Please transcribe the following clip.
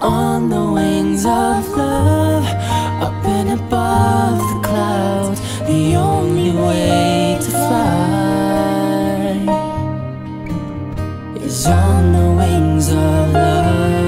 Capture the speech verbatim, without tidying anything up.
on the wings of love, up and above the clouds. The only way to fly is on the wings of love.